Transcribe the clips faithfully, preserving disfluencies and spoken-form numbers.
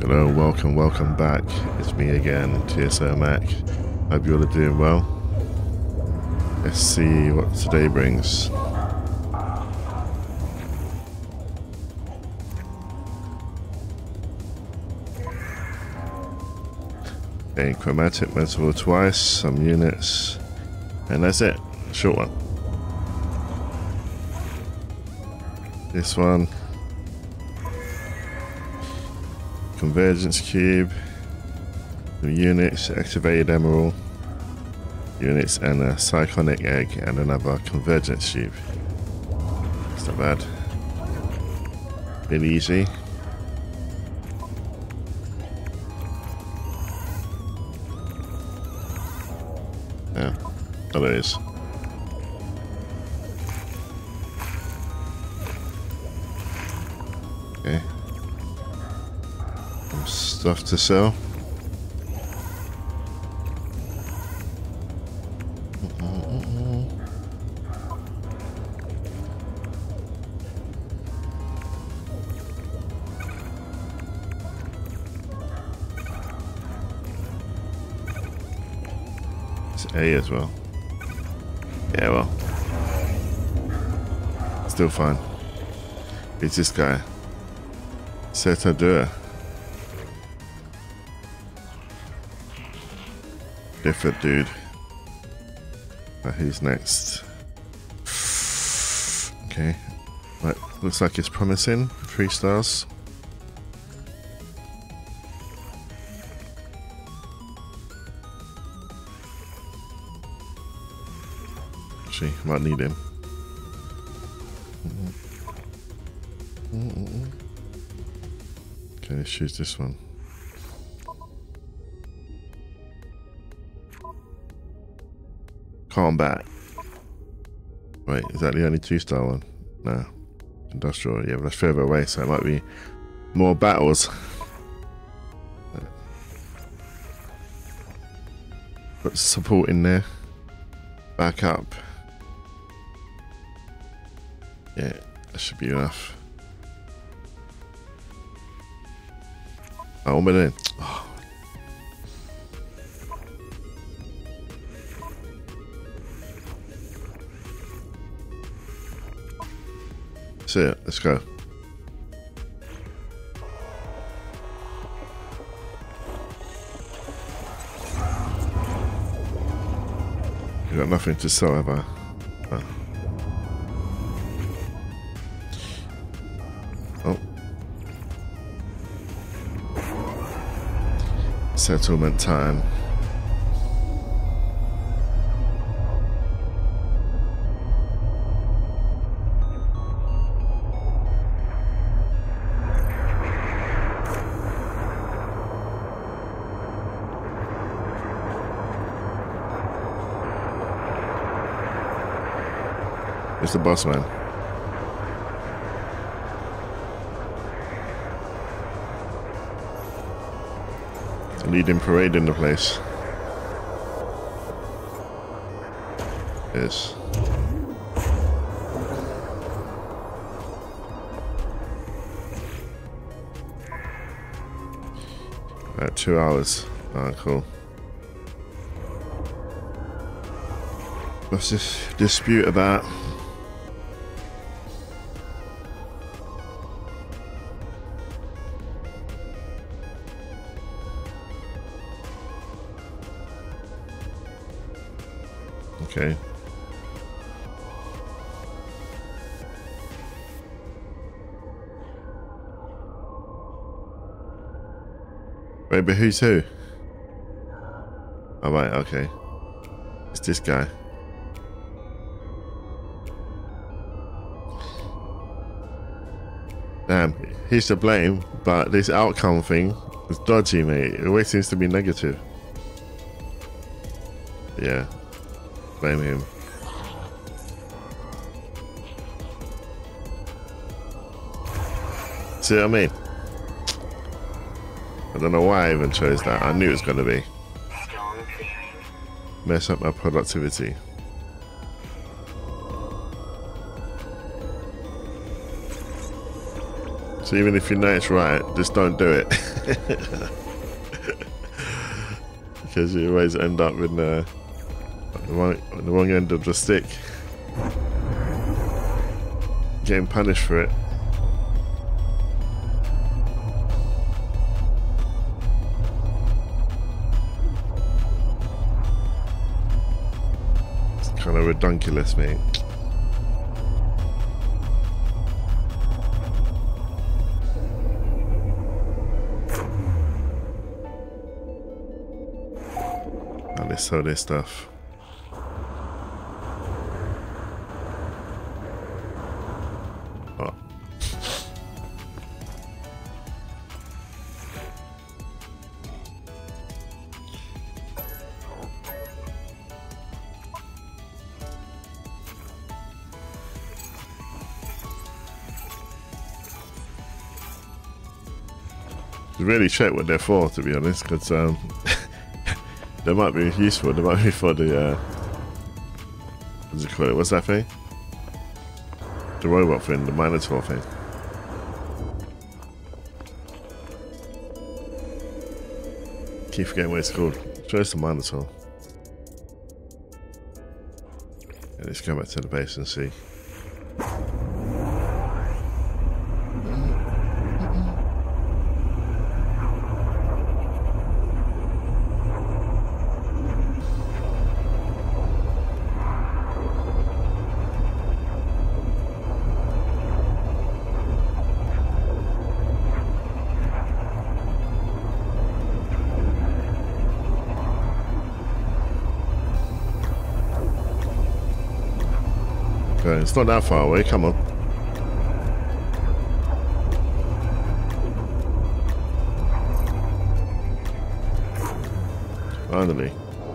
Hello, welcome, welcome back. It's me again, T S O Mac. Hope you all are doing well. Let's see what today brings. Okay, chromatic metal twice, some units, and that's it. Short one. This one. Convergence cube, some units, activated emerald units, and a psychonic egg, and another convergence cube. It's not bad. Really easy. Yeah, oh, there it is. Okay. Stuff to sell. It's A as well. Yeah, well. Still fine. It's this guy. Cetadura. Different dude. Uh, who's next? Okay. Right. Looks like it's promising. Three stars. Actually, might need him. Mm-hmm. Mm-hmm. Okay, let's choose this one. Combat. Wait, is that the only two star one? No. Industrial, yeah, but that's further away, so it might be more battles. Put support in there. Back up. Yeah, that should be enough. Oh, one minute in. Oh. That's it, let's go. You got nothing to sell, have I? Oh. Oh. Settlement time. It's the boss man. Leading parade in the place. Yes. About two hours. Ah, cool. What's this dispute about? Okay. Wait, but who's who? Oh, right, okay. It's this guy. Damn, he's to blame, but this outcome thing is dodgy, mate. It always seems to be negative. Yeah. Blame him. See what I mean? I don't know why I even chose that. I knew it was going to be. Mess up my productivity. So even if you know it's right, just don't do it. Because you always end up with the, the, wrong, the wrong end of the stick. Getting punished for it. It's kind of redunculous, mate. Let's sell this stuff. Oh. Really check what they're for, to be honest, because um they might be useful. They might be for the uh, what's it called? What's that thing? The robot thing, the Minotaur thing. Keep forgetting what it's called. Sure, it's the Minotaur. Yeah, let's go back to the base and see. It's not that far away, come on. Finally.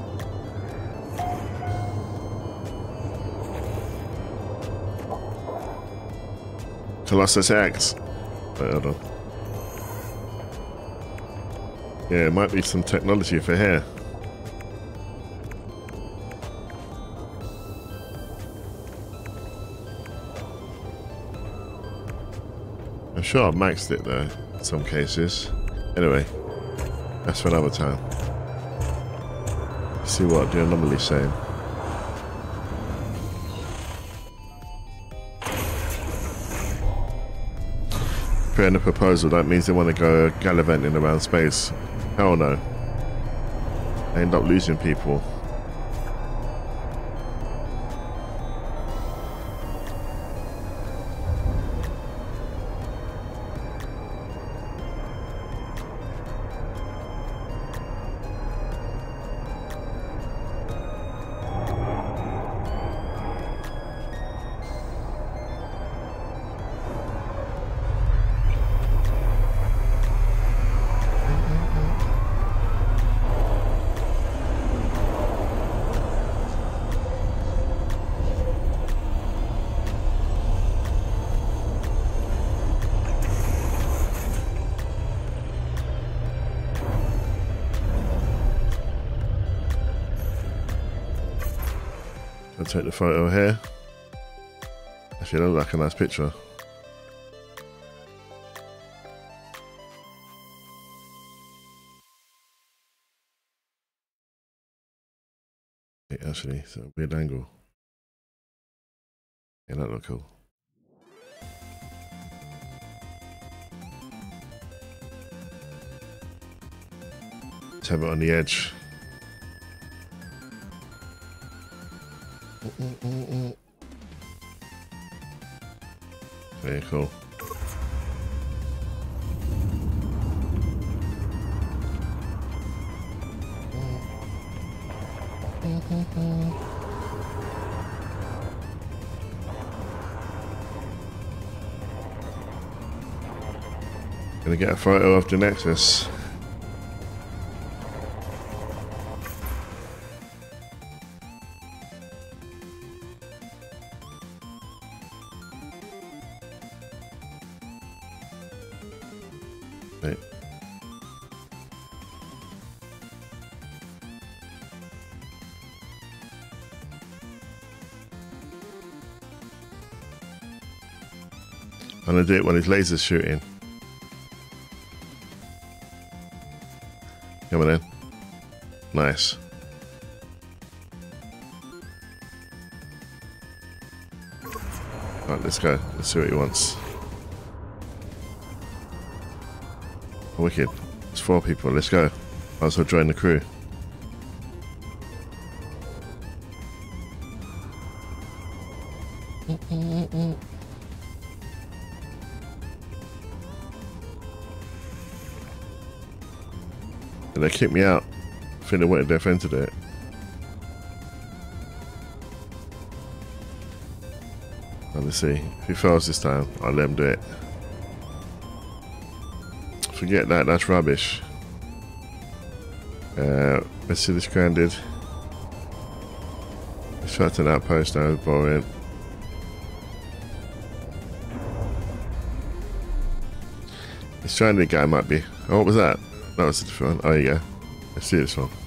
Colossus X. Wait, hold on. Yeah, it might be some technology for here. I'm sure I've maxed it though, in some cases. Anyway, that's for another time. Let's see what the anomaly's saying. Creating a proposal, that means they want to go gallivanting around space. Hell no. They end up losing people. I'll take the photo here. Actually, that looks like a nice picture. Hey, actually, it's a weird angle. Yeah, that look cool. Let's have it on the edge. Mm -mm -mm. Very cool. Gonna get a photo of the Nexus. Right. I'm gonna do it when his laser's shooting. Come on in. Nice. Right, let's go. Let's see what he wants. Wicked. It's four people. Let's go. Might as well join the crew. And they kicked me out. I think they wanted their friend to do it. And let's see. If he fails this time, I'll let him do it. Forget that, that's rubbish. Uh, let's see this stranded. Shut an outpost now, boring. This stranded guy might be. Oh, what was that? That was a different one. Oh, there you go. Let's see this one.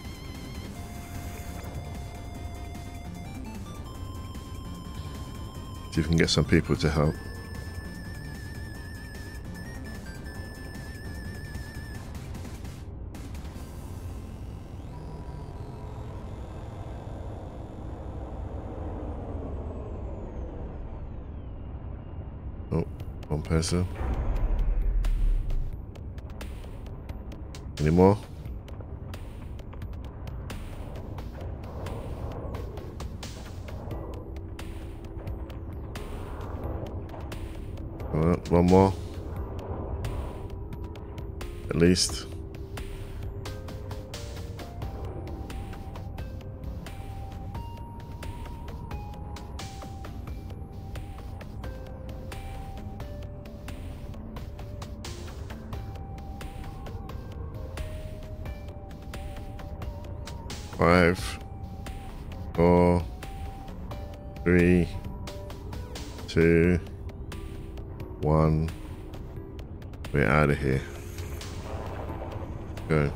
See if we can get some people to help. Oh, one person. Any more? All right, one more. At least. Five, four, three, two, one. We're out of here. Go.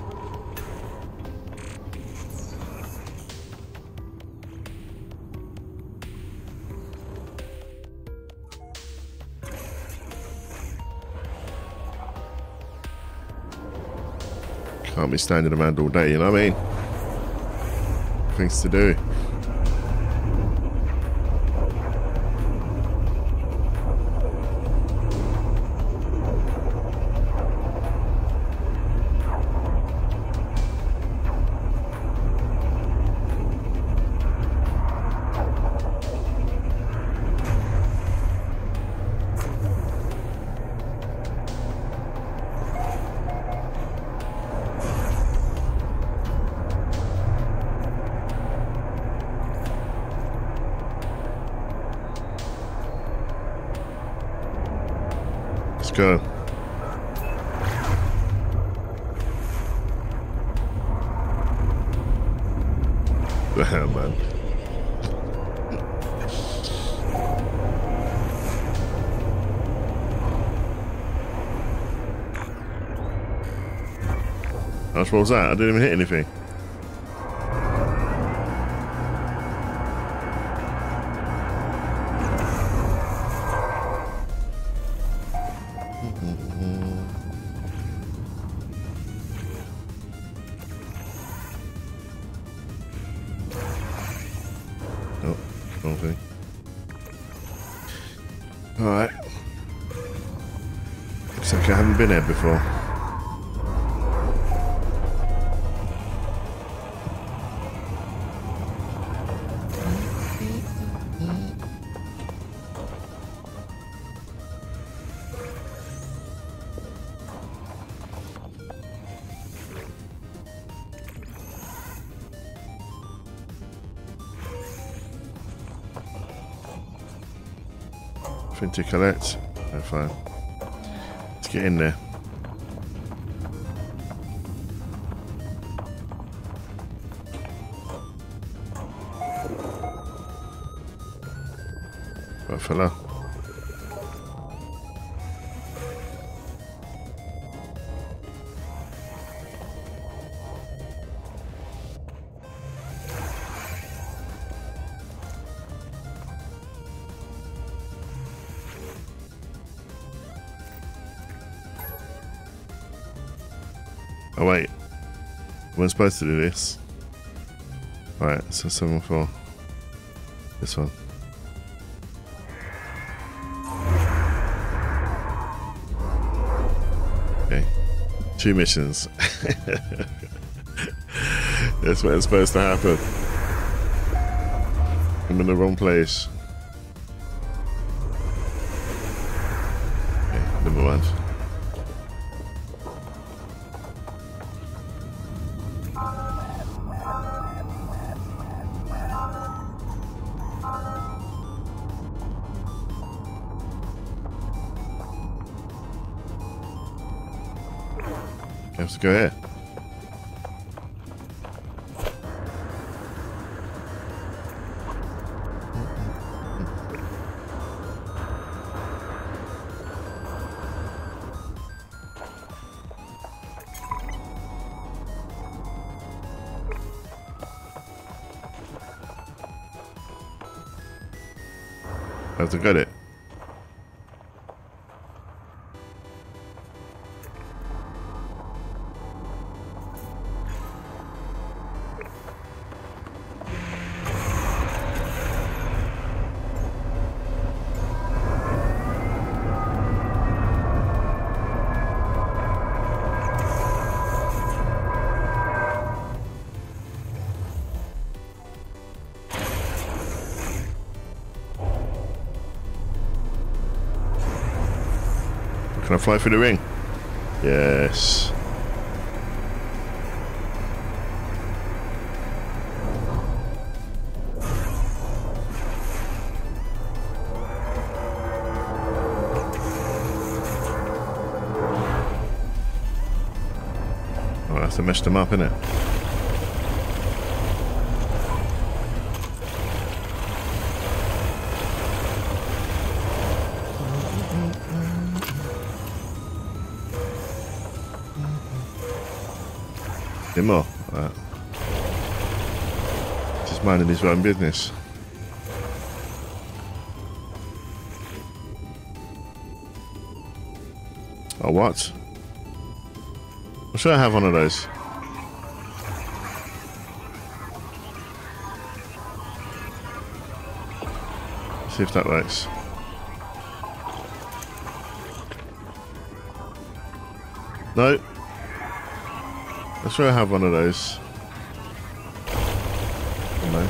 Can't be standing around all day, you know what I mean? Things to do. Let's go. Damn, man. What was that? I didn't even hit anything. Oh, wrong thing. Alright. Looks like I haven't been here before. Nothing to collect. No, fine. Let's get in there. Right, fella. Oh wait, We're supposed to do this. Alright, so seven four. This one. Okay. Two missions. That's what's supposed to happen. I'm in the wrong place. Okay, number one. Let's go here. Have to get it. Can I fly through the ring? Yes. Oh, I have to mesh them up, innit? More. Right. Just minding his own business. Oh, what? Or should I have one of those? See if that works. No. I'm sure I have one of those. No.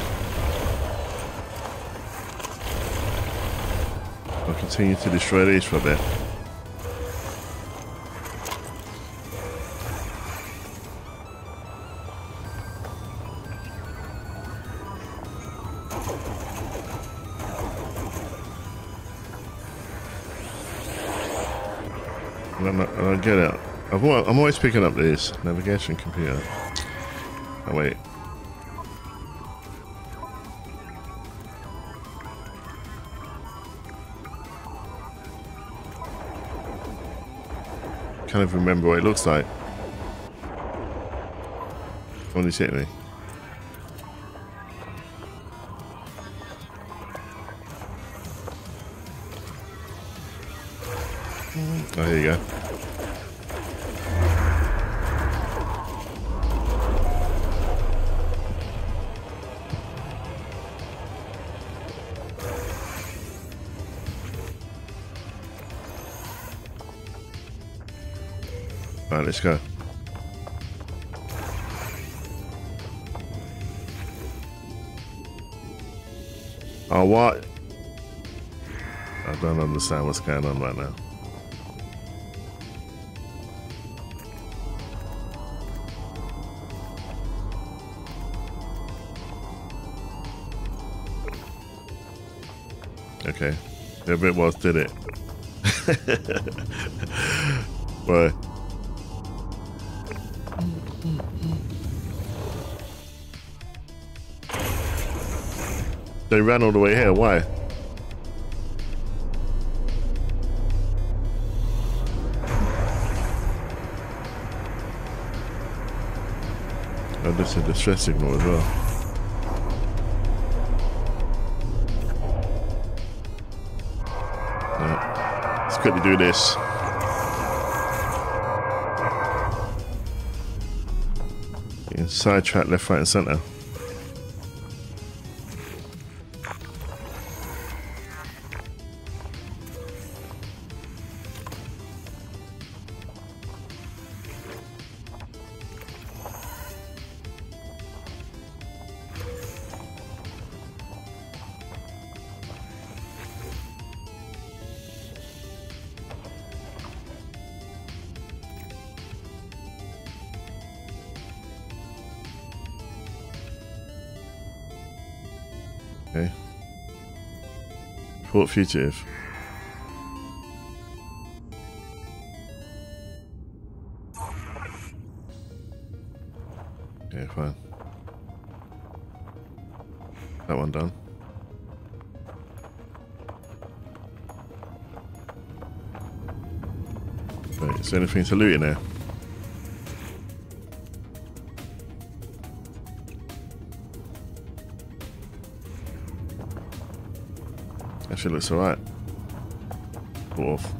I'll continue to destroy these for a bit. I don't, I don't get it. I've, I'm always picking up these. Navigation computer. Oh, wait. Can't even remember what it looks like. Someone just hit me. Oh, here you go. Alright, let's go. Oh, what? I don't understand what's going on right now. Okay. Yeah, bit was, did it? Boy. They ran all the way here, why? Oh, this is a distress signal as well. Right. Let's quickly do this. can sidetrack left, right, and center. Okay. Report fugitive. Okay, fine. That one done. Wait, is there anything to loot in there? Actually looks alright. Sort of.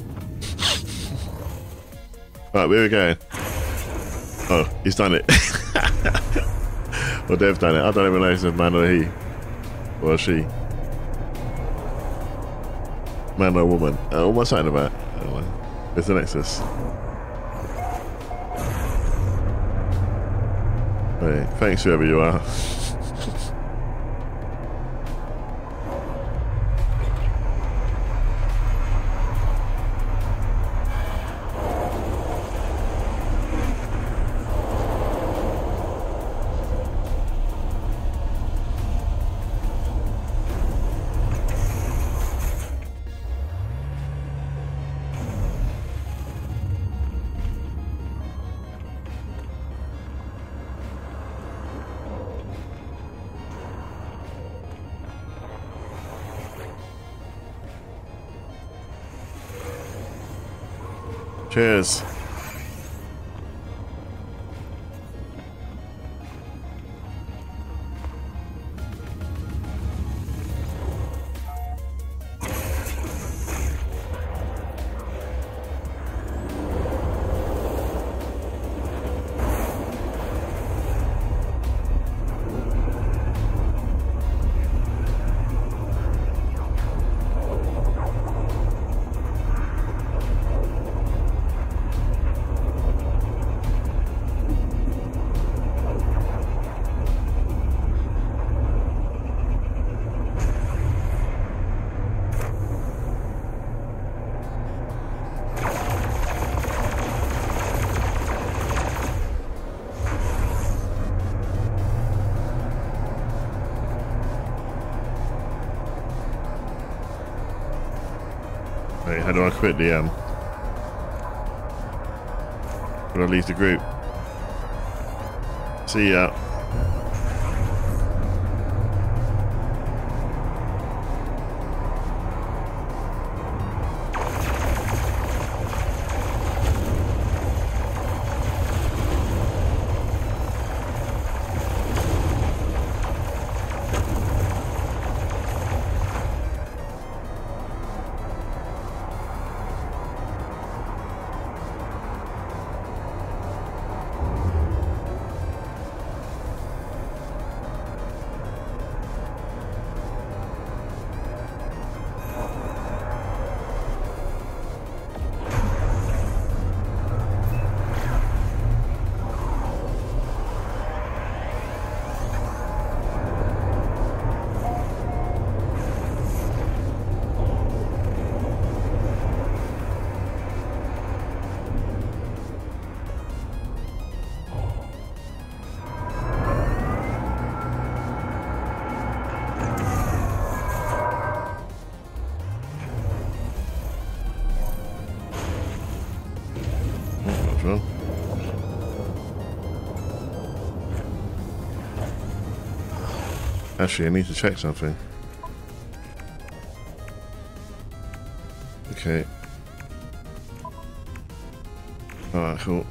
Right, where are we going? Oh, he's done it. Well, they've done it. I don't even know if it's a man or he. Or she. Man or woman. Uh, what's that about? Oh, where's the Nexus? Wait, thanks whoever you are. Cheers. Wait, how do I quit the um? How do I leave the group? See ya. Well. Actually, I need to check something. Okay. Alright, cool.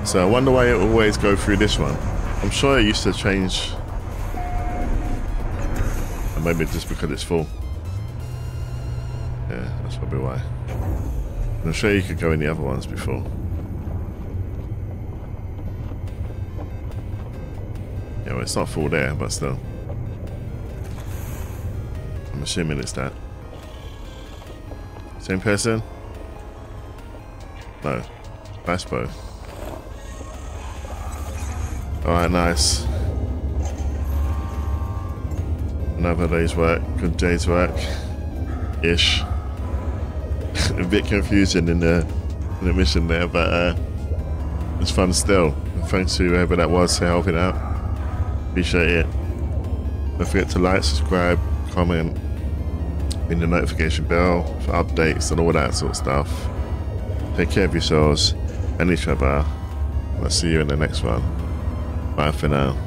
So I wonder why it always go through this one. I'm sure it used to change. And maybe just because it's full. Yeah, that's probably why. I'm sure you could go in the other ones before. Yeah, well, it's not full there, but still. I'm assuming it's that. Same person? No. Nice bow. Alright, nice. Another day's work. Good day's work. Ish. A bit confusing in the, in the mission there, but uh, it's fun still. Thanks to whoever that was for helping out. Appreciate it. Don't forget to like, subscribe, comment, ring the notification bell for updates and all that sort of stuff. Take care of yourselves and each other. I'll see you in the next one. Bye for now.